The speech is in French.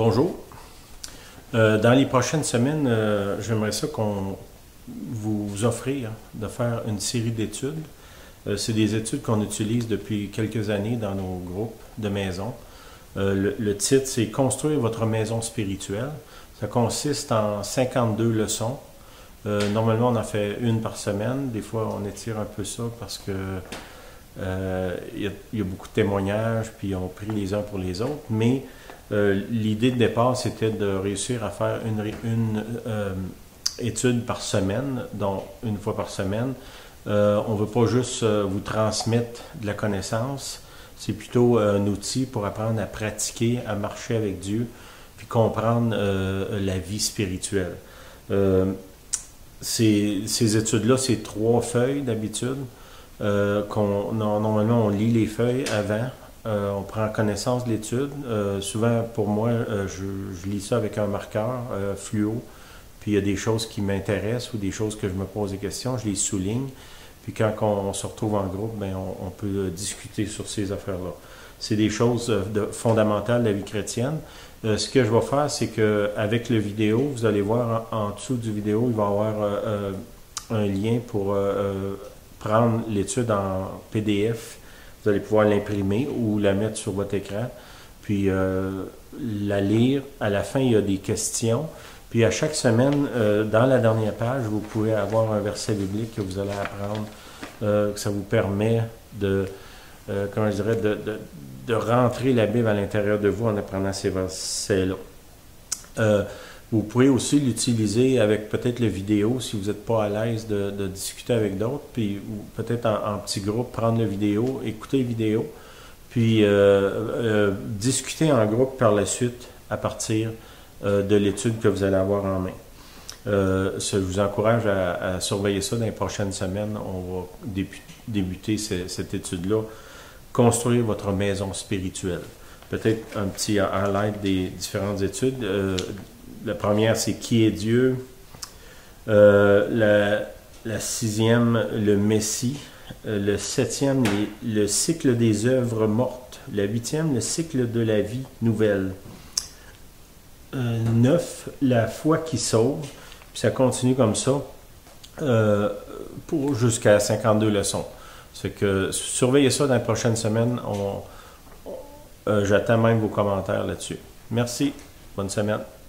Bonjour. Dans les prochaines semaines, j'aimerais ça qu'on vous offrir de faire une série d'études. C'est des études qu'on utilise depuis quelques années dans nos groupes de maison. Le titre, c'est Construire votre maison spirituelle. Ça consiste en 52 leçons. Normalement, on en fait une par semaine. Des fois, on étire un peu ça parce que il y a beaucoup de témoignages, puis on prie les uns pour les autres. Mais l'idée de départ, c'était de réussir à faire une étude par semaine, donc une fois par semaine. On ne veut pas juste vous transmettre de la connaissance, c'est plutôt un outil pour apprendre à pratiquer, à marcher avec Dieu, puis comprendre la vie spirituelle. Ces études-là, c'est 3 feuilles d'habitude. Normalement, on lit les feuilles avant. On prend connaissance de l'étude. Souvent, pour moi, je lis ça avec un marqueur fluo. Puis il y a des choses qui m'intéressent ou des choses que je me pose des questions, je les souligne. Puis quand on se retrouve en groupe, ben on peut discuter sur ces affaires-là. C'est des choses fondamentales de la vie chrétienne. Ce que je vais faire, c'est qu'avec le vidéo, vous allez voir en dessous du vidéo, il va y avoir un lien pour prendre l'étude en PDF. Vous allez pouvoir l'imprimer ou la mettre sur votre écran, puis la lire. À la fin, il y a des questions. Puis à chaque semaine, dans la dernière page, vous pouvez avoir un verset biblique que vous allez apprendre, que ça vous permet de, comment je dirais, de rentrer la Bible à l'intérieur de vous en apprenant ces versets-là. Vous pouvez aussi l'utiliser avec peut-être le vidéo si vous n'êtes pas à l'aise de discuter avec d'autres, puis peut-être en petit groupe, prendre le vidéo, écouter la vidéo, puis discuter en groupe par la suite à partir de l'étude que vous allez avoir en main. Je vous encourage à surveiller ça dans les prochaines semaines. On va débuter cette étude-là. Construire votre maison spirituelle. Peut-être un petit highlight des différentes études. La première, c'est qui est Dieu. La 6e, le Messie. Le 7e, le cycle des œuvres mortes. La 8e, le cycle de la vie nouvelle. 9, la foi qui sauve. Puis ça continue comme ça pour jusqu'à 52 leçons. C'est que surveillez ça dans les prochaines semaines. J'attends même vos commentaires là-dessus. Merci. Bonne semaine.